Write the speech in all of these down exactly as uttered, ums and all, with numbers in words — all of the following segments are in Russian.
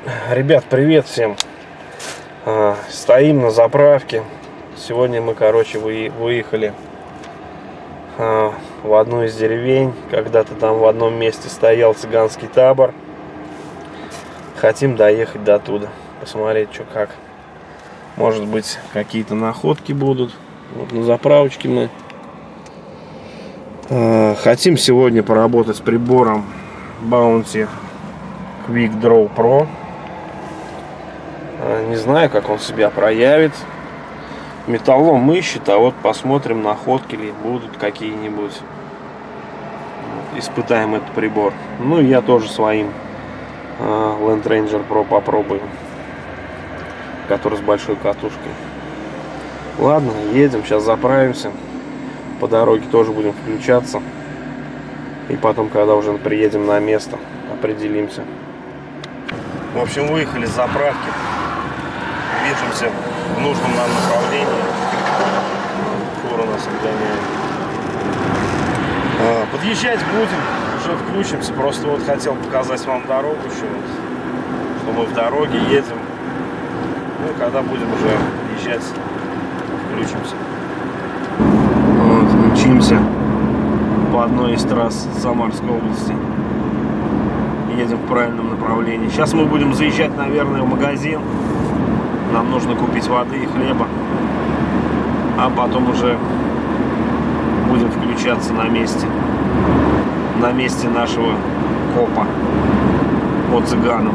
Ребят, привет всем. Стоим на заправке. Сегодня мы, короче, выехали в одну из деревень. Когда-то там в одном месте стоял цыганский табор. Хотим доехать до туда, посмотреть, что как. Может быть, какие-то находки будут. Вот на заправочке мы. Хотим сегодня поработать с прибором Bounty Quick Draw Pro. Не знаю, как он себя проявит. Металлом ищет, а вот посмотрим, находки ли будут какие-нибудь. Испытаем этот прибор. Ну и я тоже своим Land Ranger Pro попробую, который с большой катушкой. Ладно, едем, сейчас заправимся. По дороге тоже будем включаться. И потом, когда уже приедем на место, определимся. В общем, выехали с заправки. Движемся в нужном нам направлении. Фура нас обгоняет. А, подъезжать будем, уже включимся. Просто вот хотел показать вам дорогу еще, вот, что мы в дороге едем. Ну, когда будем уже езжать, включимся. Вот, мчимся по одной из трасс Самарской области. Едем в правильном направлении. Сейчас мы будем заезжать, наверное, в магазин. Нам нужно купить воды и хлеба, а потом уже будем включаться на месте, на месте нашего копа по цыганам.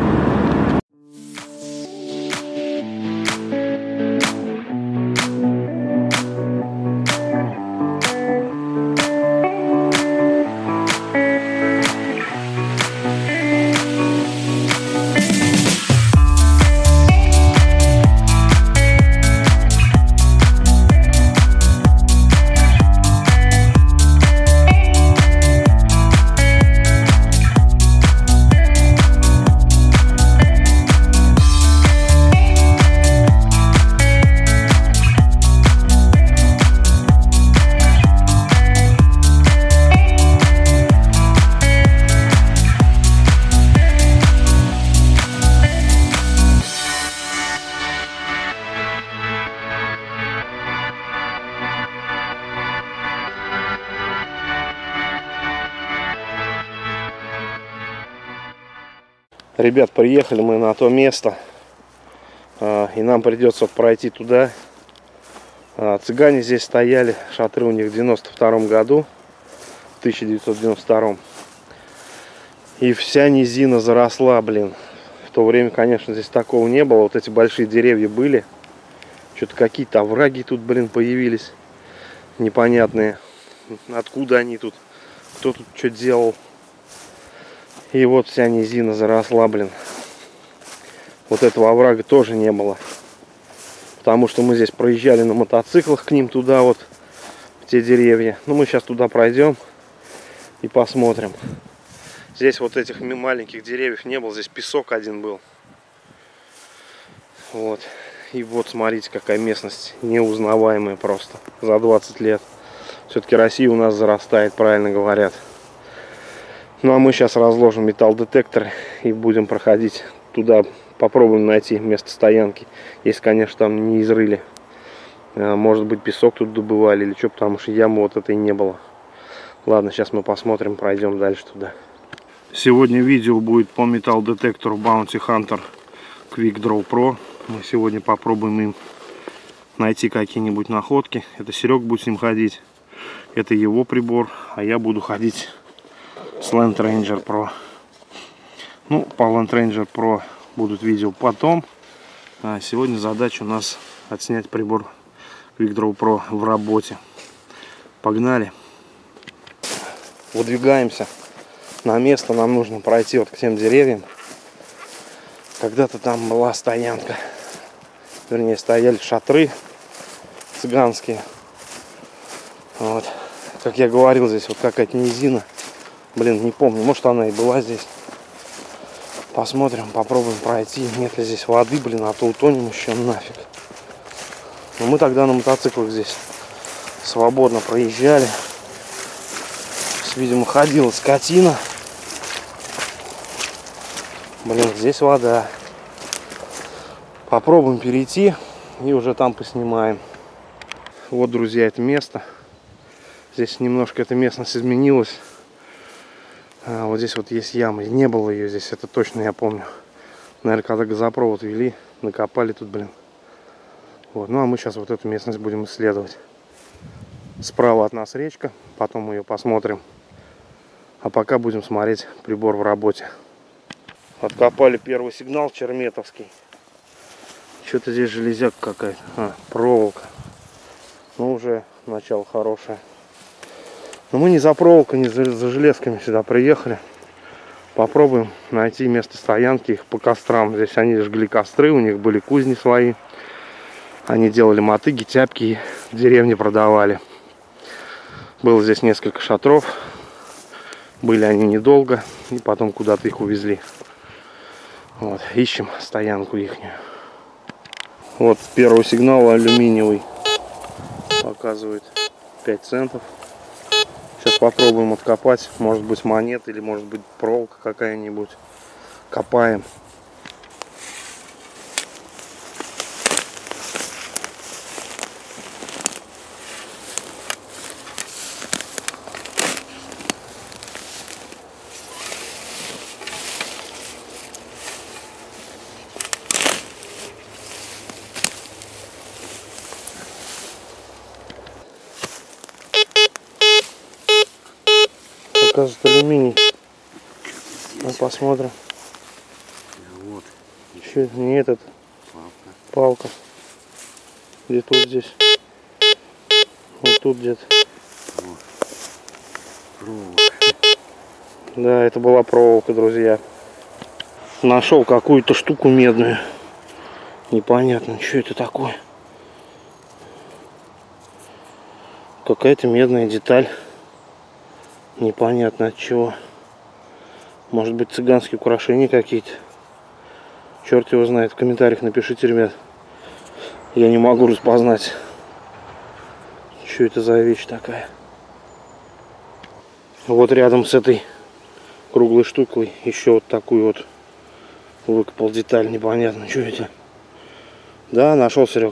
Ребят, приехали мы на то место, и нам придется пройти туда. Цыгане здесь стояли, шатры у них в девяносто втором году, в тысяча девятьсот девяносто втором. И вся низина заросла, блин. В то время, конечно, здесь такого не было. Вот эти большие деревья были. Что-то какие-то овраги тут, блин, появились. Непонятные. Откуда они тут? Кто тут что делал? И вот вся низина заросла, блин. Вот этого оврага тоже не было. Потому что мы здесь проезжали на мотоциклах к ним туда вот, в те деревья. Ну, мы сейчас туда пройдем и посмотрим. Здесь вот этих маленьких деревьев не было. Здесь песок один был. Вот. И вот, смотрите, какая местность неузнаваемая просто. За двадцать лет. Все-таки Россия у нас зарастает, правильно говорят. Ну а мы сейчас разложим металлодетекторы и будем проходить туда, попробуем найти место стоянки. Если, конечно, там не изрыли. Может быть, песок тут добывали или что, потому что ямы вот этой не было. Ладно, сейчас мы посмотрим, пройдем дальше туда. Сегодня видео будет по металлодетектору Bounty Hunter Quick Draw Pro. Мы сегодня попробуем им найти какие-нибудь находки. Это Серег будет с ним ходить. Это его прибор, а я буду ходить с Land Ranger Pro. Ну, по Land Ranger Pro будут видео потом. А сегодня задача у нас отснять прибор Quick Draw Pro в работе. Погнали. Выдвигаемся на место. Нам нужно пройти вот к тем деревьям. Когда-то там была стоянка. Вернее, стояли шатры цыганские. Вот. Как я говорил, здесь вот какая-то низина. Блин, не помню, может она и была здесь. Посмотрим, попробуем пройти. Нет ли здесь воды, блин, а то утонем еще нафиг. Но мы тогда на мотоциклах здесь свободно проезжали. Видимо, ходила скотина. Блин, здесь вода. Попробуем перейти и уже там поснимаем. Вот, друзья, это место. Здесь немножко эта местность изменилась. А, вот здесь вот есть яма. Не было ее здесь, это точно я помню. Наверное, когда газопровод вели, накопали тут, блин. Вот. Ну а мы сейчас вот эту местность будем исследовать. Справа от нас речка, потом мы ее посмотрим. А пока будем смотреть прибор в работе. Откопали первый сигнал черметовский. Что-то здесь железяка какая-то. А, проволока. Ну, уже начало хорошее. Но мы не за проволокой, не за, за железками сюда приехали. Попробуем найти место стоянки их по кострам. Здесь они жгли костры, у них были кузни свои. Они делали мотыги, тяпки, в деревне продавали. Было здесь несколько шатров. Были они недолго, и потом куда-то их увезли. Вот, ищем стоянку ихнюю. Вот первый сигнал алюминиевый. Показывает пять центов. Сейчас попробуем откопать. Может быть монета или может быть проволока какая-нибудь. Копаем. Показывает алюминий. Ну, посмотрим. Вот. Что это? Не этот. Палка. Палка. Где тут здесь? Вот тут где-то. Вот. Проволока. Да, это была проволока, друзья. Нашел какую-то штуку медную. Непонятно, что это такое. Какая-то медная деталь. Непонятно от чего. Может быть, цыганские украшения какие-то. Черт его знает. В комментариях напишите, ребят. Я не могу распознать, что это за вещь такая. Вот рядом с этой круглой штукой еще вот такую вот выкопал деталь. Непонятно, что это. Да, нашел, Серег.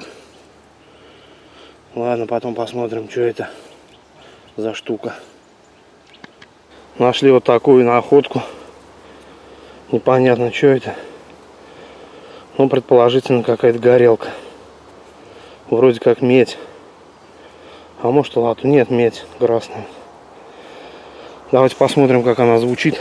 Ладно, потом посмотрим, что это за штука. Нашли вот такую находку. Непонятно, что это. Ну, предположительно, какая-то горелка. Вроде как медь. А может, лату? Нет, медь красная. Давайте посмотрим, как она звучит.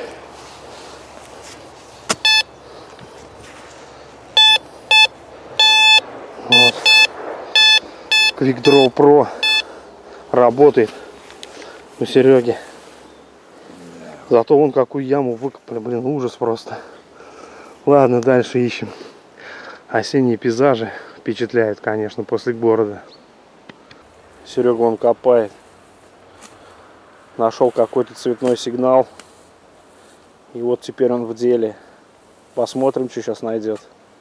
Вот. QuickDraw Pro работает у Сереги. Зато вон какую яму выкопали, блин, ужас просто. Ладно, дальше ищем. Осенние пейзажи впечатляют, конечно, после города. Серега вон копает. Нашел какой-то цветной сигнал. И вот теперь он в деле. Посмотрим, что сейчас найдет.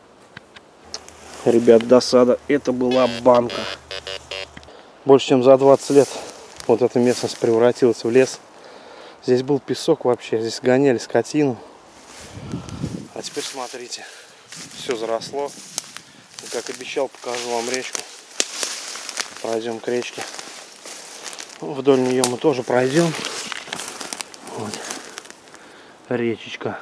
Ребят, досада. Это была банка. Больше чем за двадцать лет вот эта местность превратилась в лес. Здесь был песок вообще, здесь гоняли скотину. А теперь смотрите, все заросло. И, как обещал, покажу вам речку. Пройдем к речке. Вдоль нее мы тоже пройдем. Вот. Речечка.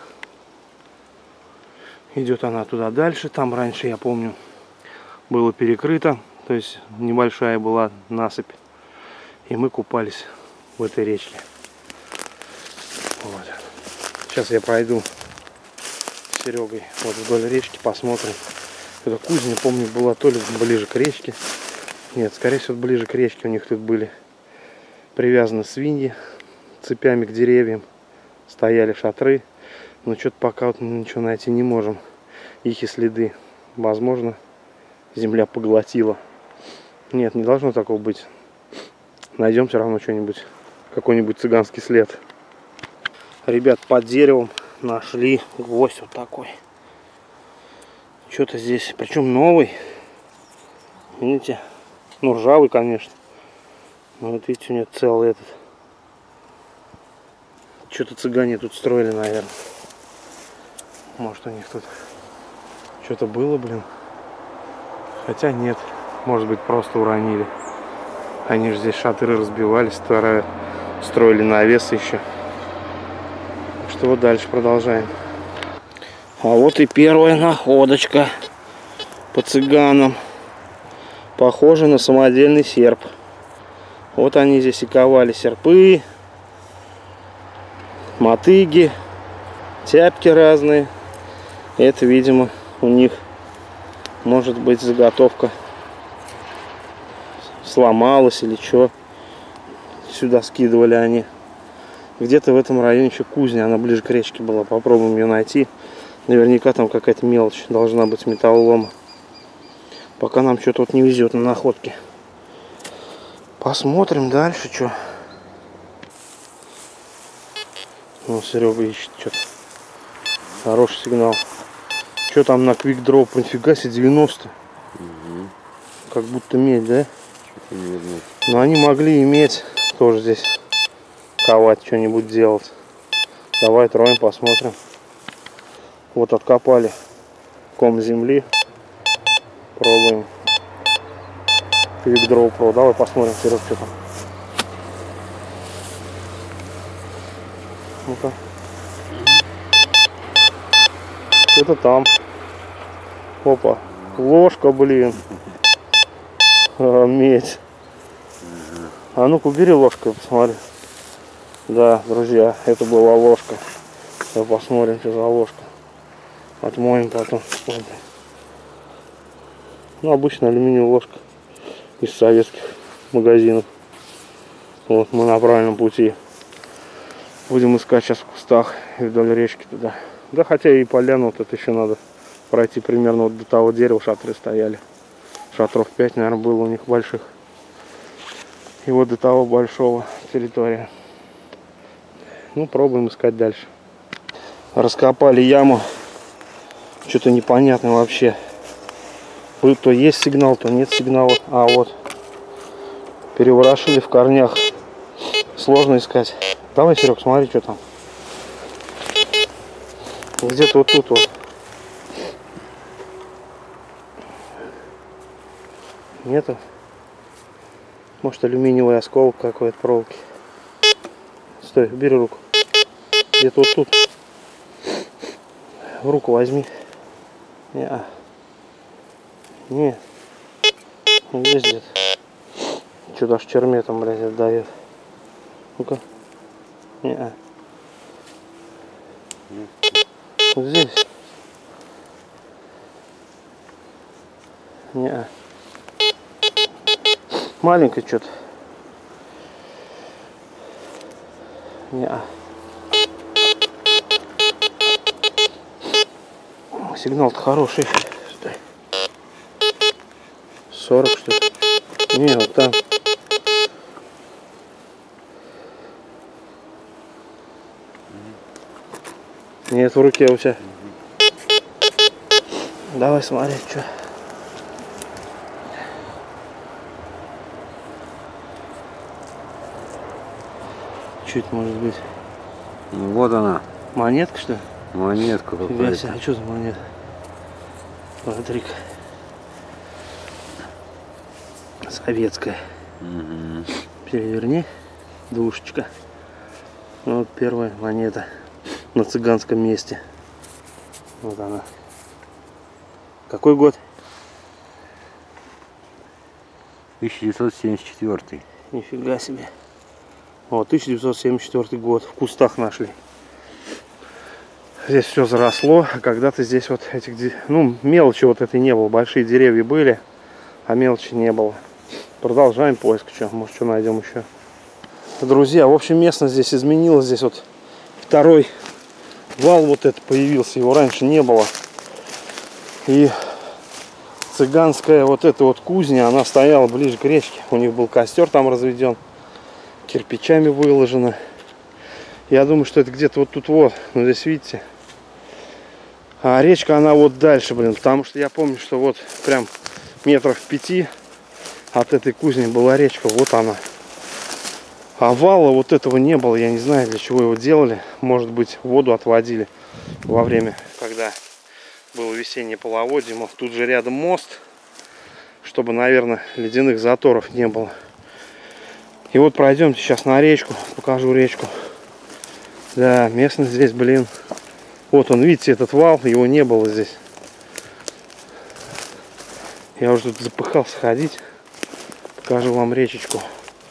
Идет она туда дальше. Там раньше, я помню, было перекрыто. То есть небольшая была насыпь. И мы купались в этой речке. Вот. Сейчас я пройду с Серегой вот вдоль речки, посмотрим. Это кузня, помню, была то ли ближе к речке. Нет, скорее всего, ближе к речке. У них тут были привязаны свиньи цепями к деревьям. Стояли шатры. Но что-то пока вот ничего найти не можем. Их и следы. Возможно, земля поглотила. Нет, не должно такого быть. Найдем все равно что-нибудь. Какой-нибудь цыганский след. Ребят, под деревом нашли гвоздь вот такой. Что-то здесь, причем новый. Видите? Ну, ржавый, конечно. Но вот видите, у него целый этот. Что-то цыгане тут строили, наверное. Может, у них тут что-то было, блин. Хотя нет. Может быть, просто уронили. Они же здесь шатры разбивались, старые, строили навес еще. Так что вот дальше продолжаем. А вот и первая находочка по цыганам. Похоже на самодельный серп. Вот они здесь и ковали серпы, мотыги, тяпки разные. Это, видимо, у них может быть заготовка сломалась или что. Сюда скидывали они. Где-то в этом районе еще кузня, она ближе к речке была. Попробуем ее найти. Наверняка там какая-то мелочь должна быть металлолома. Пока нам что-то вот не везет на находки. Посмотрим дальше, что. Ну, Серега ищет что-то. Хороший сигнал. Что там на Quick Draw? Нифига себе, девяносто. Угу. Как будто медь, да? Но они могли иметь тоже здесь ковать, что-нибудь делать. Давай троем посмотрим. Вот откопали ком земли. Пробуем. Quick Draw Pro. Давай посмотрим, Серег, что там. Ну-ка. Что-то там. Опа. Ложка, блин. А, медь. А ну-ка, убери ложку, посмотри. Да, друзья, это была ложка. Сейчас посмотрим, что за ложка. Отмоем потом. Ну, обычная алюминиевая ложка из советских магазинов. Вот, мы на правильном пути. Будем искать сейчас в кустах и вдоль речки туда. Да, хотя и поляну вот это еще надо пройти примерно вот до того дерева шатры стояли. Шатров пять, наверное, было у них больших. И вот до того большого территория. Ну, пробуем искать дальше. Раскопали яму. Что-то непонятное вообще. То есть сигнал, то нет сигнала. А вот. Переворошили в корнях. Сложно искать. Давай, Серег, смотри, что там. Где-то вот тут вот. Нету? Может, алюминиевый осколок какой-то проволоки. Стой, бери руку. Где-то вот тут. В руку возьми. Не-а. Нет. Здесь где-то. Что-то аж черметом, блядь, отдает. Ну-ка. Не-а. Вот здесь. Не-а. Маленькое что-то. Не-а. Сигнал-то хороший. сорок, что ли? Не, вот там. Нет, в руке у тебя. Давай смотреть, что. Чуть может быть. Ну вот она. Монетка, что ли? Монетка какая-то. А что за монета? Смотри-ка. Советская. Угу. Переверни. Двушечка. Вот первая монета на цыганском месте. Вот она. Какой год? тысяча девятьсот семьдесят четвёртый. Нифига себе. Вот, тысяча девятьсот семьдесят четвёртый год. В кустах нашли. Здесь все заросло, а когда-то здесь вот этих, ну, мелочи вот этой не было. Большие деревья были, а мелочи не было. Продолжаем поиск, что, может, что найдем еще. Друзья, в общем, местность здесь изменилась. Здесь вот второй вал вот этот появился, его раньше не было. И цыганская вот эта вот кузня, она стояла ближе к речке. У них был костер там разведен, кирпичами выложено. Я думаю, что это где-то вот тут вот, ну здесь видите. А речка, она вот дальше, блин, потому что я помню, что вот прям метров пяти от этой кузни была речка, вот она. А вала вот этого не было, я не знаю, для чего его делали. Может быть, воду отводили. во время, когда было весеннее половодье. Мол, тут же рядом мост, чтобы, наверное, ледяных заторов не было. И вот пройдемте сейчас на речку, покажу речку. Да, местность здесь, блин. Вот он, видите, этот вал, его не было здесь. Я уже тут запыхался ходить. Покажу вам речечку.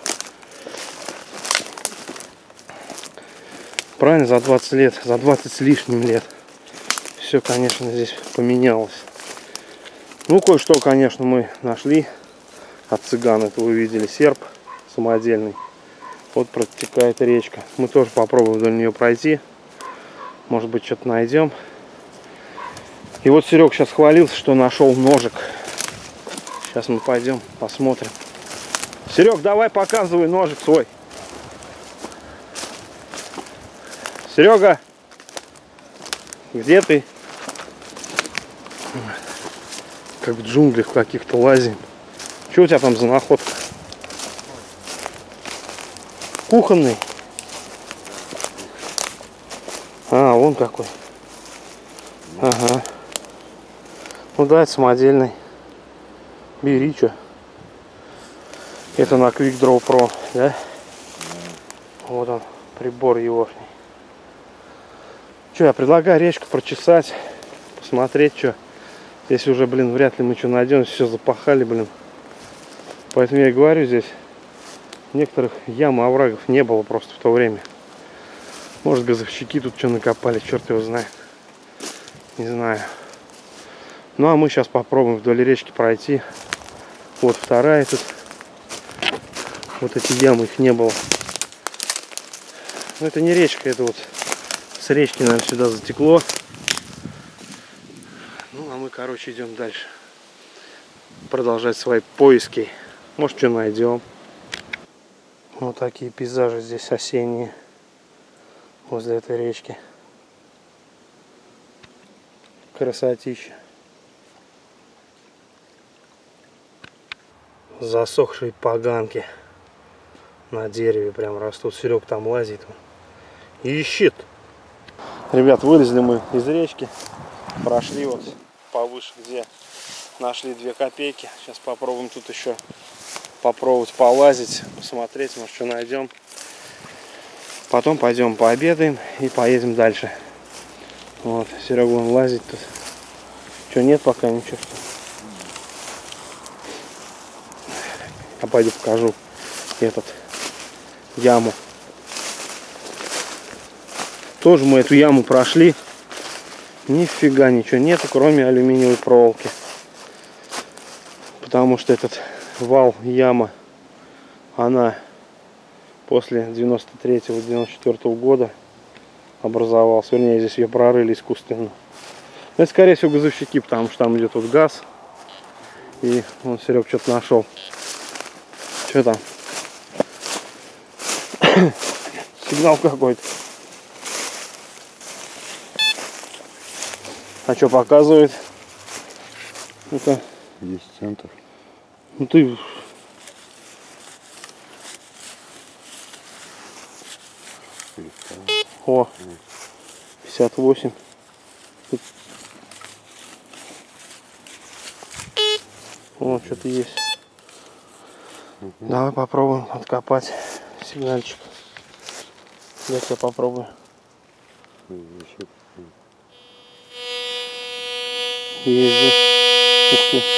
Правильно, за двадцать лет, за двадцать с лишним лет все, конечно, здесь поменялось. Ну, кое-что, конечно, мы нашли от цыган. Это вы видели, серп самодельный. Вот протекает речка. Мы тоже попробуем вдоль нее пройти. Может быть, что-то найдем. И вот Серег сейчас хвалился, что нашел ножик. Сейчас мы пойдем посмотрим. Серег, давай показывай ножик свой. Серега, где ты? Как в джунглях каких-то лазим. Что у тебя там за находка? Кухонный? А, вон какой. Ага. Ну да, это самодельный. Бери, что. Это на Quick Draw Pro, да? Вот он, прибор его. Что, я предлагаю речку прочесать, посмотреть, что. Здесь уже, блин, вряд ли мы что найдем, все запахали, блин. Поэтому я и говорю, здесь некоторых ям и оврагов не было просто в то время. Может, газовщики тут что накопали, черт его знает. Не знаю. Ну, а мы сейчас попробуем вдоль речки пройти. Вот вторая тут. Вот эти ямы, их не было. Но это не речка, это вот с речки, наверное, сюда затекло. Ну, а мы, короче, идем дальше. Продолжать свои поиски. Может, что найдем. Вот такие пейзажи здесь осенние. Возле этой речки. Красотища. Засохшие поганки на дереве прям растут. Серег там лазит. И ищет. Ребят, вылезли мы из речки. Прошли вот повыше, где нашли две копейки. Сейчас попробуем тут еще попробовать полазить, посмотреть, может, что найдем. Потом пойдем пообедаем и поедем дальше. Вот, Серега вон лазит тут. Что, нет пока ничего? Я пойду покажу этот яму. Тоже мы эту яму прошли. Нифига ничего нету, кроме алюминиевой проволоки. Потому что этот вал, яма, она после девяносто третьего — девяносто четвёртого года образовалась. Вернее, здесь ее прорыли искусственно. Но это, скорее всего, газовщики, потому что там идет вот газ. И вон Серег что-то нашел. Что там? Сигнал какой-то. А что показывает? Ну-ка. десять центов. Ну ты... О, пятьдесят восемь. Тут... О, что-то есть. Угу. Давай попробуем откопать сигнальчик. Я тебя попробую. Есть, да? Ух ты.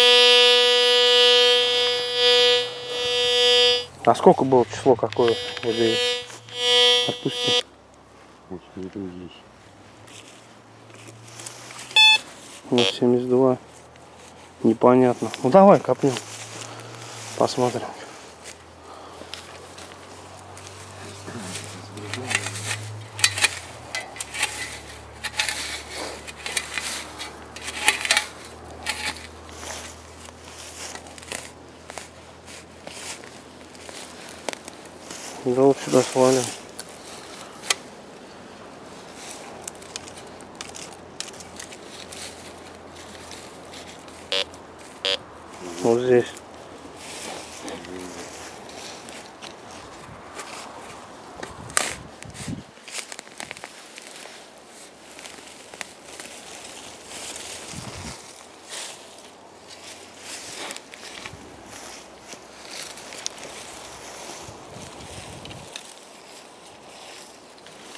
А сколько было число какое? Вот здесь. Отпусти. Вот здесь. Вот семьдесят два. Непонятно. Ну давай копнем. Посмотрим. Да вот сюда свалим. Вот здесь.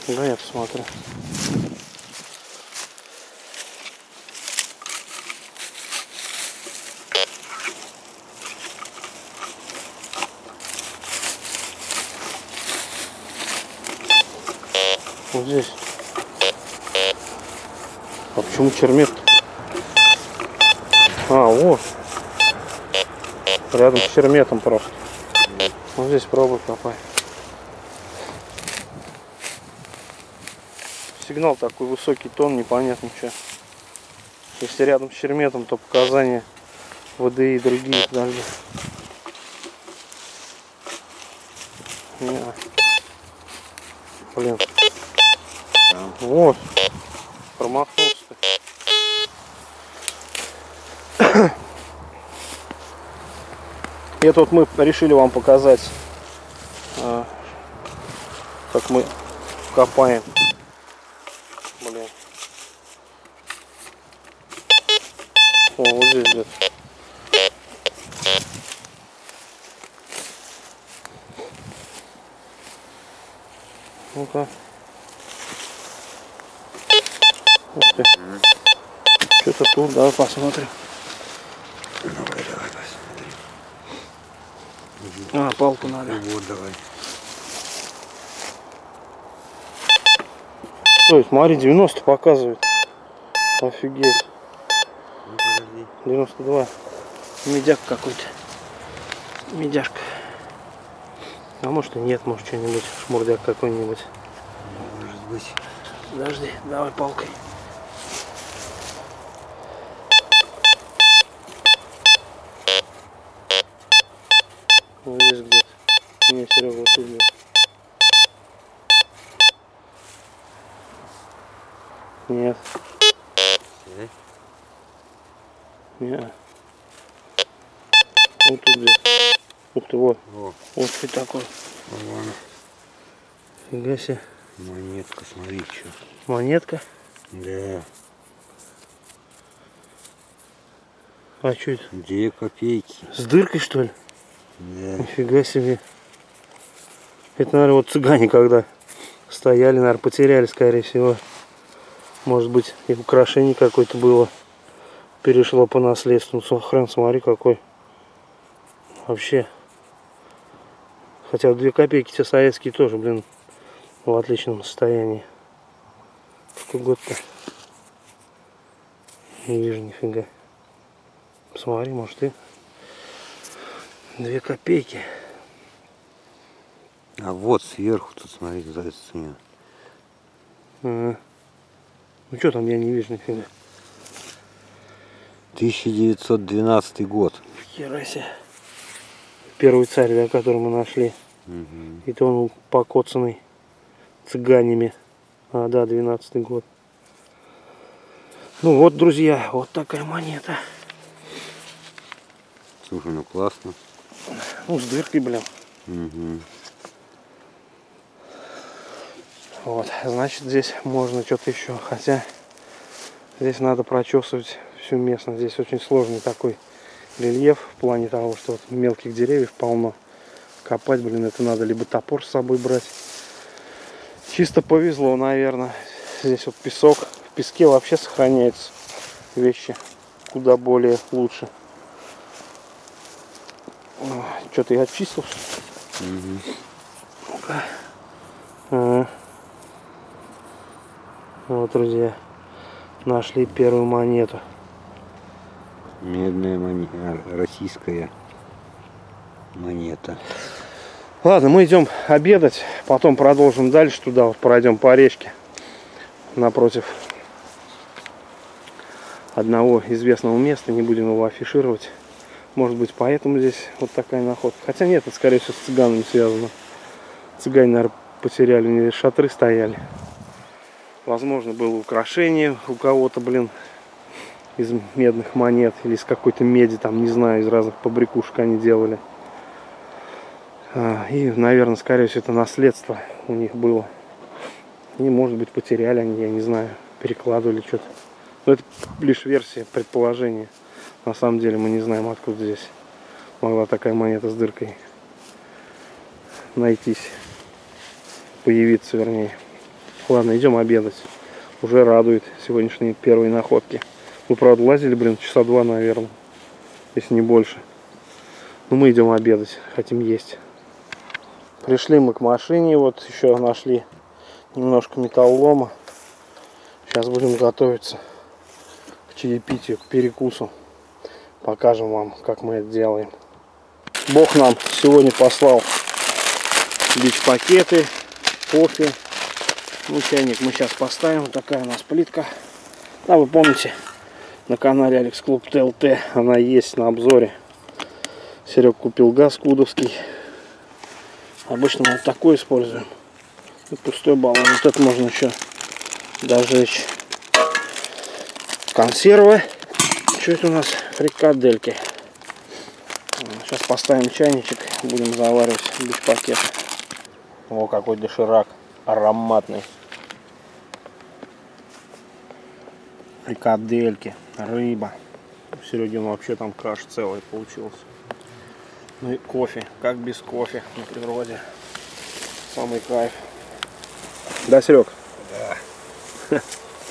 Да, я посмотрю. Вот здесь. А почему чермет? А, вот. Рядом с черметом просто. Вот здесь пробуй копай. Сигнал такой высокий тон, непонятно что. Если рядом с черметом, то показания ВДИ и другие подожди. Не. Блин. Вот. Промахнулся. Это вот мы решили вам показать, как мы копаем. Блин. О, вот здесь где-то. Ну-ка. Ух ты. Что-то тут, давай посмотрим. Давай, давай, посмотрим. А, палку надо. Вот, давай. Ой, смотри, девяносто показывает. Офигеть. Ну, подожди. девяносто два. Медяк какой-то. Медяшка. А может и нет, может что-нибудь. Шмурдяк какой-нибудь. Может быть. Подожди, давай палкой. Вот здесь где-то. Не, Серега, вот тут где-то. Нет. Э? Нет. Вот тут где-то. Ух ты, вот. О, Вот что такое. ладно. Фига себе. Монетка, смотри, что. Монетка. Да. А что это? Две копейки. С дыркой, что ли? Да. Нифига себе. Это, наверное, вот цыгане, когда стояли, наверное, потеряли, скорее всего. Может быть, и украшение какое-то было. Перешло по наследству. Ну, хрен, смотри, какой. Вообще. Хотя две копейки те советские тоже, блин, в отличном состоянии. Какой год-то? Не вижу нифига. Посмотри, может и две копейки. А вот сверху тут, смотри, зайцы. Ага. Ну что там, я не вижу нифига. тысяча девятьсот двенадцатый год. Хера себе. Первый царь, да, который мы нашли. Угу. И то он покоцанный цыганями. А, да, двенадцатый год. Ну вот, друзья, вот такая монета. Слушай, ну классно. Ну, с дыркой, блин. Угу. Вот, значит, здесь можно что-то еще. Хотя здесь надо прочесывать всю местность. Здесь очень сложный такой рельеф в плане того, что вот мелких деревьев полно. Копать, блин, это надо либо топор с собой брать. Чисто повезло, наверное. Здесь вот песок. В песке вообще сохраняются вещи куда более лучше. Что-то я очистил. Угу. Ага. Вот, друзья, нашли первую монету. Медная монета, российская монета. Ладно, мы идем обедать, потом продолжим дальше туда, вот пройдем по речке напротив одного известного места, не будем его афишировать. Может быть, поэтому здесь вот такая находка. Хотя нет, это скорее всего с цыганами связано. Цыгане, наверное, потеряли, у них шатры стояли. Возможно, было украшение у кого-то, блин, из медных монет или из какой-то меди, там, не знаю, из разных побрякушек они делали. И, наверное, скорее всего, это наследство у них было. И, может быть, потеряли они, я не знаю, перекладывали что-то. Но это лишь версия, предположение. На самом деле мы не знаем, откуда здесь могла такая монета с дыркой найтись, появиться, вернее. Ладно, идем обедать. Уже радует сегодняшние первые находки. Мы, правда, лазили, блин, часа два, наверное. Если не больше. Но мы идем обедать. Хотим есть. Пришли мы к машине. Вот еще нашли немножко металлолома. Сейчас будем готовиться к чаепитию, к перекусу. Покажем вам, как мы это делаем. Бог нам сегодня послал бич-пакеты, кофе. Ну, чайник мы сейчас поставим. Вот такая у нас плитка. Да, вы помните, на канале Алекс Клуб тэ эл тэ она есть на обзоре. Серег купил газ кудовский. Обычно мы вот такой используем. И пустой баллон. Вот это можно еще дожечь. Консервы. Что это у нас? Фрикадельки. Сейчас поставим чайничек. Будем заваривать бич-пакет. О, какой доширак. Ароматный. Фрикадельки. Рыба. У Сереги вообще там каша целая получилась. Ну и кофе. Как без кофе на природе. Самый кайф. Да, Серег? Да.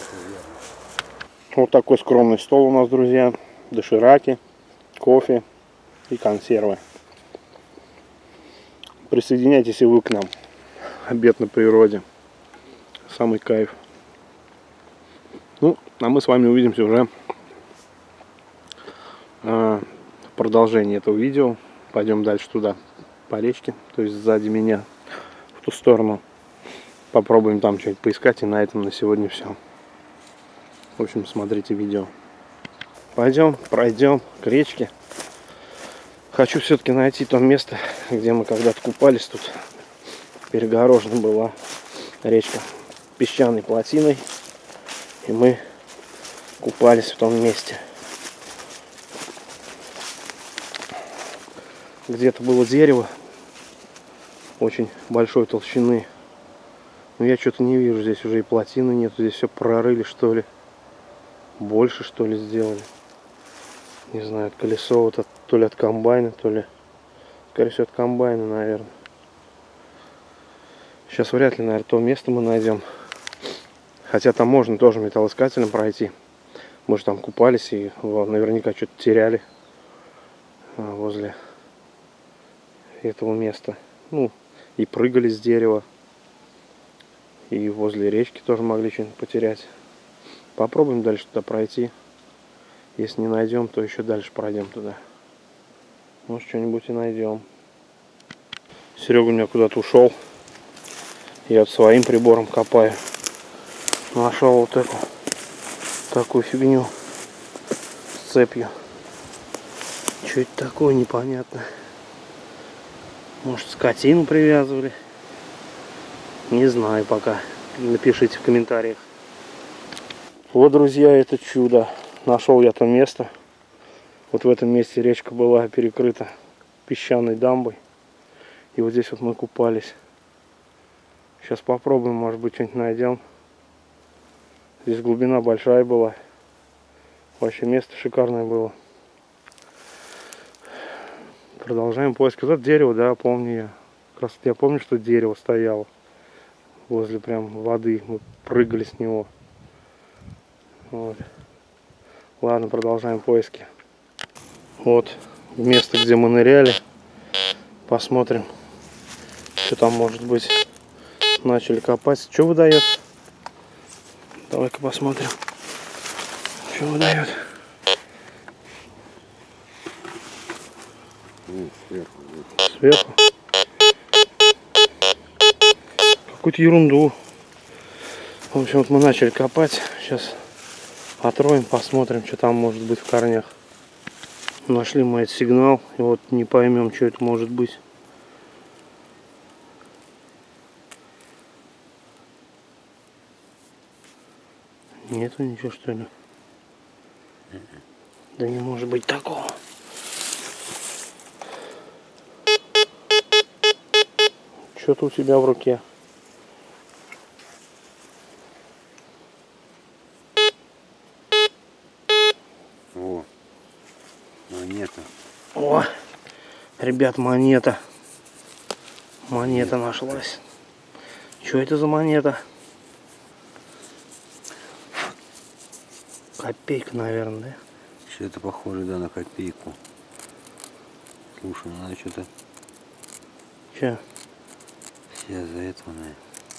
Вот такой скромный стол у нас, друзья. Дошираки, кофе и консервы. Присоединяйтесь и вы к нам. Обед на природе. Самый кайф. Ну, а мы с вами увидимся уже э, в продолжении этого видео. Пойдем дальше туда, по речке. То есть сзади меня, в ту сторону. Попробуем там что-нибудь поискать. И на этом на сегодня все. В общем, смотрите видео. Пойдем, пройдем к речке. Хочу все-таки найти то место, где мы когда-то купались. Тут перегорожена была речка песчаной плотиной. И мы купались в том месте. Где-то было дерево очень большой толщины. Но я что-то не вижу. Здесь уже и плотины нет. Здесь все прорыли, что ли. Больше, что ли, сделали. Не знаю, колесо вот от, то ли от комбайна, то ли... Скорее всего, от комбайна, наверное. Сейчас вряд ли, наверное, то место мы найдем. Хотя там можно тоже металлоискателем пройти. Мы же там купались и вот, наверняка что-то теряли возле этого места. Ну, и прыгали с дерева. И возле речки тоже могли что-нибудь потерять. Попробуем дальше туда пройти. Если не найдем, то еще дальше пройдем туда. Может, что-нибудь и найдем. Серега у меня куда-то ушел. Я вот своим прибором копаю. Нашел вот эту такую фигню с цепью. Что это такое, непонятно. Может, скотину привязывали? Не знаю пока. Напишите в комментариях. Вот, друзья, это чудо. Нашел я то место. Вот в этом месте речка была перекрыта песчаной дамбой. И вот здесь вот мы купались. Сейчас попробуем, может быть, что-нибудь найдем. Здесь глубина большая была. Вообще место шикарное было. Продолжаем поиск. Вот это дерево, да, помню я. Как раз я помню, что дерево стояло возле прям воды. Мы прыгали с него. Вот. Ладно, продолжаем поиски. Вот место, где мы ныряли. Посмотрим, что там может быть. Начали копать. Что выдает? Давай-ка посмотрим, что выдает. Сверху. Сверху. Какую-то ерунду. В общем, вот мы начали копать. Сейчас отроем, посмотрим, что там может быть в корнях. Нашли мы этот сигнал. И вот не поймем, что это может быть. Нету ничего, что ли? Да не может быть такого. Что-то у тебя в руке. О, монета. О, ребят, монета. Монета нашлась. Что это за монета? Копейка, наверное, да? Что-то похоже, да, на копейку. Слушай, ну надо что-то... Че? Все за этого, наверное.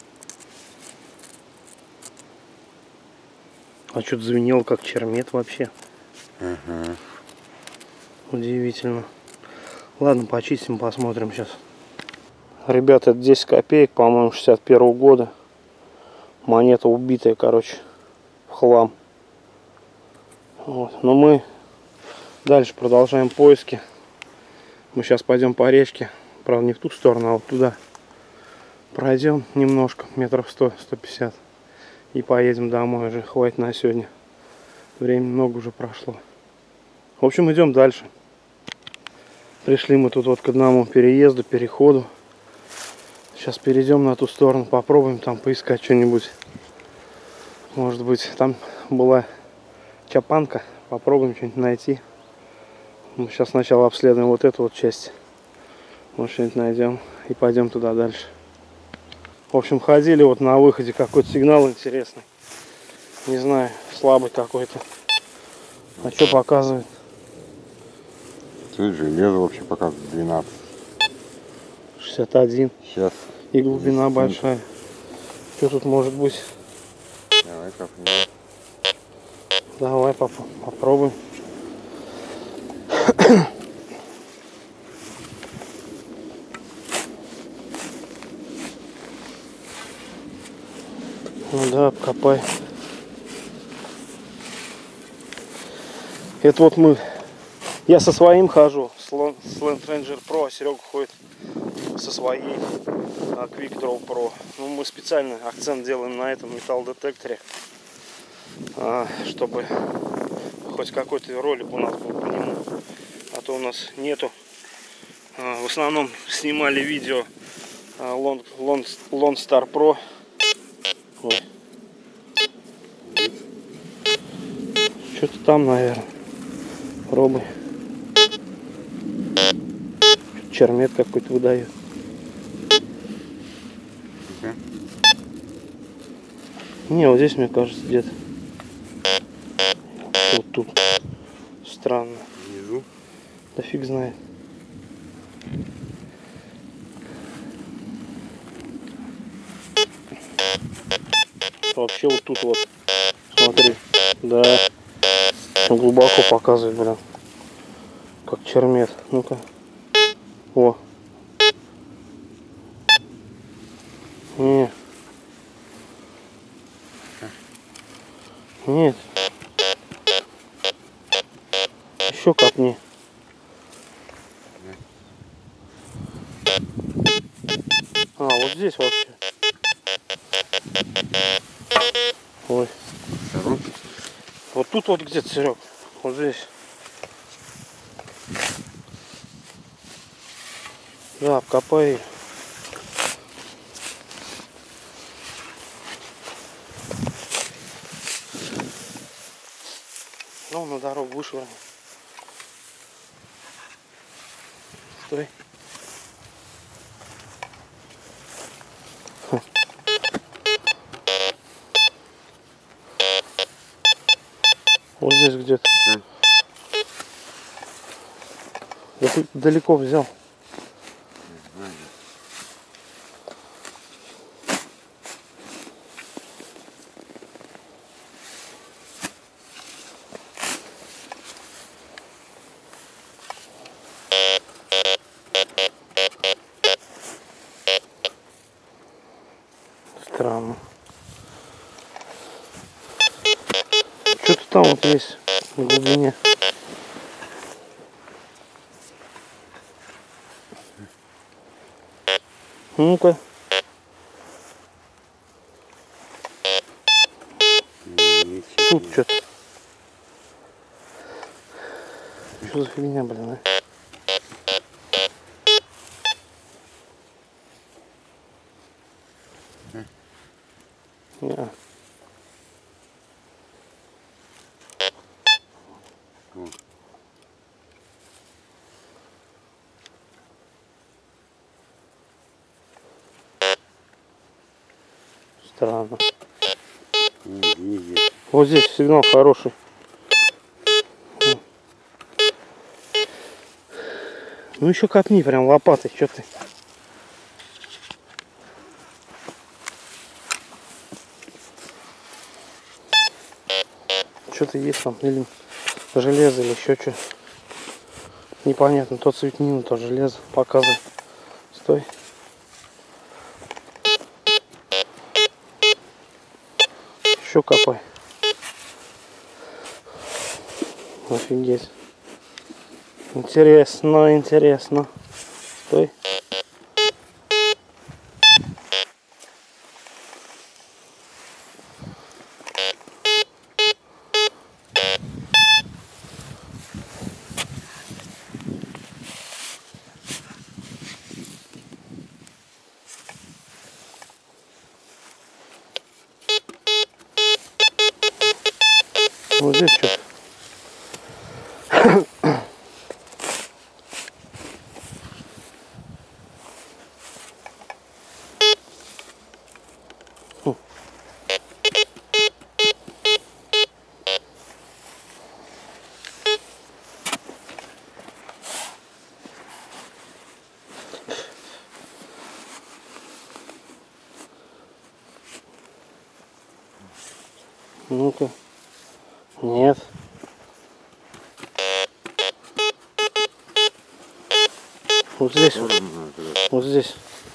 А что-то звенело как чермет вообще. Ага. Удивительно. Ладно, почистим, посмотрим сейчас. Ребята, это десять копеек, по-моему, шестьдесят первого года. Монета убитая, короче, в хлам. Вот. Но мы дальше продолжаем поиски. Мы сейчас пойдем по речке. Правда, не в ту сторону, а вот туда. Пройдем немножко, метров сто — сто пятьдесят. И поедем домой уже. Хватит на сегодня. Времени много уже прошло. В общем, идем дальше. Пришли мы тут вот к одному переезду, переходу. Сейчас перейдем на ту сторону, попробуем там поискать что-нибудь. Может быть, там была чапанка. Попробуем что-нибудь найти. Мы сейчас сначала обследуем вот эту вот часть. Может, что-нибудь найдем и пойдем туда дальше. В общем, ходили вот на выходе, какой-то сигнал интересный. Не знаю, слабый какой-то. А что показывает? Тут железо вообще показывает двенадцать. шестьдесят один. Сейчас. И глубина большая. Что тут может быть? Давай копнем. Давай поп попробуем. Ну да, обкопай. Это вот мы. Я со своим хожу, с Land Ranger Pro, а Серега ходит со своей Quick Draw Pro. Ну, мы специально акцент делаем на этом металлодетекторе, чтобы хоть какой-то ролик у нас был по нему. А то у нас нету. В основном снимали видео Lone Star Pro. Ой. Что-то там, наверное. Пробуй. Чермет какой-то выдает. Okay. Не, вот здесь, мне кажется, где-то. Вот тут. Странно. Внизу. Да фиг знает. Вообще вот тут вот. Смотри. Да. Глубоко показывает, блин. Как чермет. Ну-ка. О. Не. Нет. Еще копни. А, вот здесь вообще. Ой. Вот тут вот где-то, Серег. Вот здесь. Да, обкопай. Ну, на дорогу вышвырни. Стой. Ха. Вот здесь где-то. Да. Да ты далеко взял. Странно. Что-то там вот есть в глубине. Ну-ка. Тут что-то. Что за фигня, блин, а? Не. Странно. Вот здесь сигнал хороший. Ну еще копни прям лопатой, что ты. Что-то есть там, или железо, или еще что. Непонятно, то цветнину, то железо. Показывай. Стой. Еще копай. Офигеть. Интересно, интересно. Стой. Вот здесь что? Ну-ка. Нет. Вот здесь вот. Вот здесь.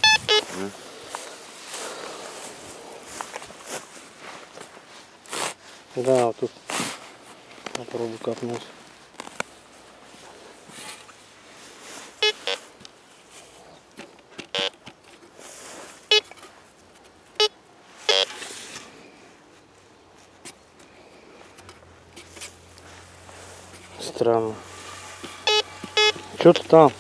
Да, вот тут. Попробую копнуть. Странно. Что-то там.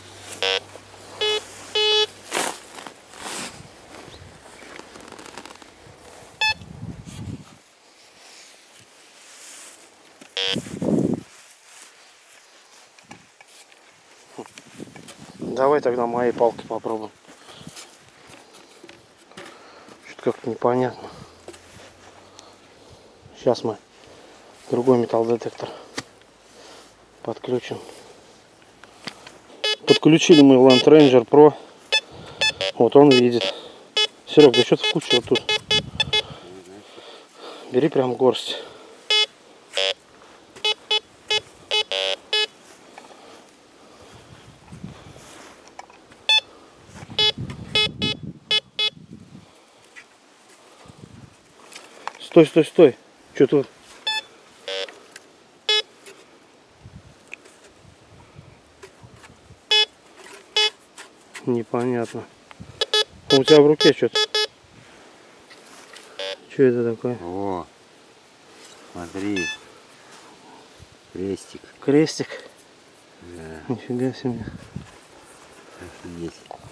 Давай тогда моей палкой попробуем. Что-то как-то непонятно. Сейчас мы другой металлодетектор подключим. Подключили мы Land Ranger Pro. Вот он видит. Серег, да что-то вкучило тут. Бери прям горсть. Стой, стой, стой. Что тут? Непонятно. У тебя в руке что-то. Что это такое? О, смотри. Крестик. Крестик? Да. Нифига себе. Офигеть.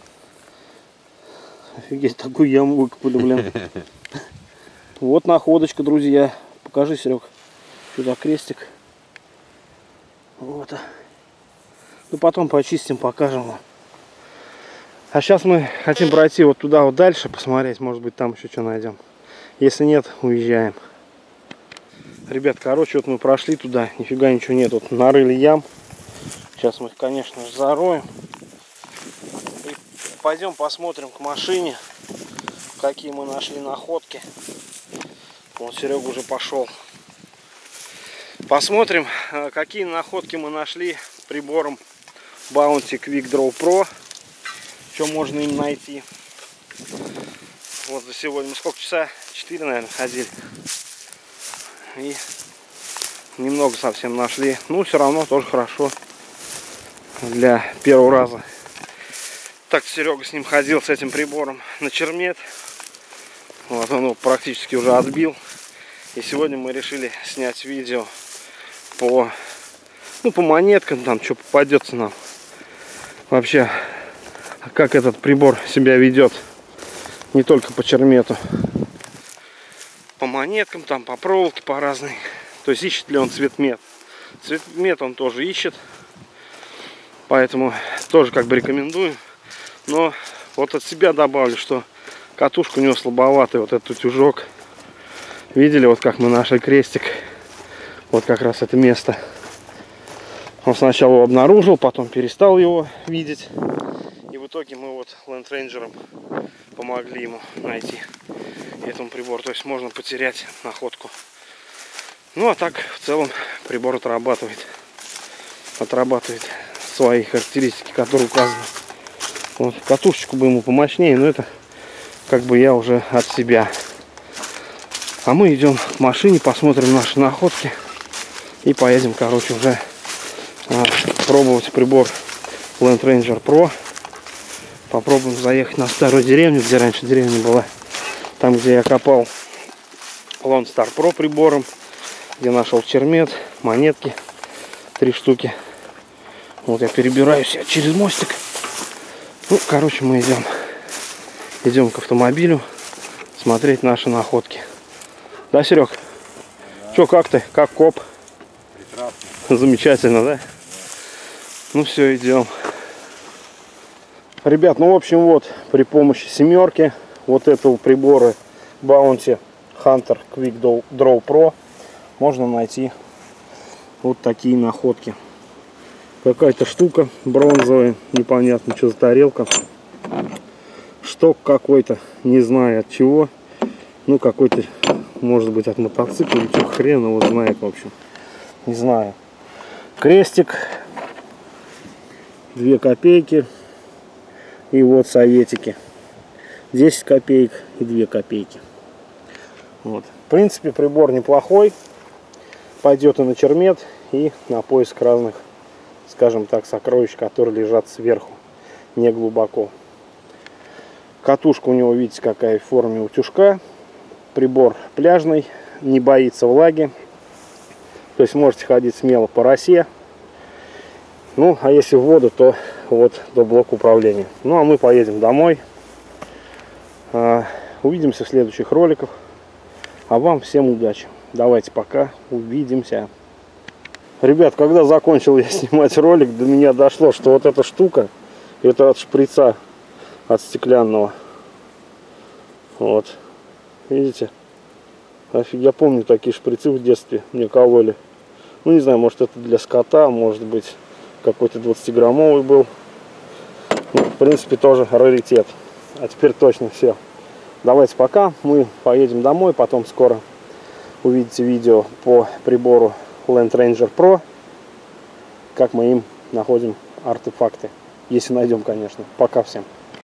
Офигеть, такую яму выкопали, блин. Вот находочка, друзья. Покажи, Серег. Что за крестик? Вот. Ну потом почистим, покажем вам. А сейчас мы хотим пройти вот туда вот дальше, посмотреть, может быть там еще что найдем. Если нет, уезжаем. Ребят, короче, вот мы прошли туда, нифига ничего нет. Вот нарыли ям. Сейчас мы их, конечно же, зароем. И пойдем посмотрим к машине, какие мы нашли находки. Вот Серега уже пошел. Посмотрим, какие находки мы нашли прибором Bounty Quick Draw Pro. Что можно им найти. Вот за сегодня мы сколько часа? четыре, наверное, ходили. И немного совсем нашли. Ну, все равно тоже хорошо для первого раза. Так Серега с ним ходил, с этим прибором, на чермет. Вот он его практически уже отбил. И сегодня мы решили снять видео по, ну, по монеткам, там, что попадется нам. Вообще, как этот прибор себя ведет. Не только по чермету. По монеткам, там, по проволоке, по разной. То есть ищет ли он цветмет. Цветмет он тоже ищет. Поэтому тоже как бы рекомендую. Но вот от себя добавлю, что катушка у него слабоватая. Вот этот утюжок. Видели, вот как мы нашли крестик. Вот как раз это место. Он сначала его обнаружил, потом перестал его видеть. И в итоге мы вот Land Ranger помогли ему найти этому прибору. То есть можно потерять находку. Ну а так в целом прибор отрабатывает. Отрабатывает свои характеристики, которые указаны. Вот, катушечку бы ему помощнее, но это как бы я уже от себя. А мы идем к машине, посмотрим наши находки и поедем, короче, уже а, пробовать прибор Land Ranger Pro. Попробуем заехать на старую деревню, где раньше деревня была. Там, где я копал Lone Star Pro прибором, где нашел чермет, монетки, три штуки. Вот я перебираюсь через мостик. Ну, короче, мы идем, идем к автомобилю смотреть наши находки. Да, Серег? Да. Че, как ты? Как коп? Прекрасно. Замечательно, да? Да. Ну все, идем. Ребят, ну в общем вот при помощи семерки вот этого прибора Bounty Hunter Quick Draw Pro можно найти вот такие находки. Какая-то штука бронзовая, непонятно, что за тарелка. Шток какой-то, не знаю от чего. Ну, какой-то, может быть, от мотоцикла, или что, хрен его знает, в общем. Не знаю. Крестик. две копейки. И вот советики. десять копеек и две копейки. Вот. В принципе, прибор неплохой. Пойдет и на чермет, и на поиск разных, скажем так, сокровищ, которые лежат сверху, не глубоко. Катушка у него, видите, какая в форме утюжка. Прибор пляжный, не боится влаги. То есть можете ходить смело по росе. Ну, а если в воду, то вот до блока управления. Ну, а мы поедем домой. Увидимся в следующих роликах. А вам всем удачи. Давайте пока. Увидимся. Ребят, когда закончил я снимать ролик, до меня дошло, что вот эта штука, это от шприца, от стеклянного. Вот. Видите? Я помню такие шприцы в детстве мне кололи. Ну, не знаю, может это для скота, может быть какой-то двадцатиграммовый был. Ну, в принципе, тоже раритет. А теперь точно все. Давайте пока. Мы поедем домой, потом скоро увидите видео по прибору Land Ranger Pro, как мы им находим артефакты. Если найдем, конечно. Пока всем.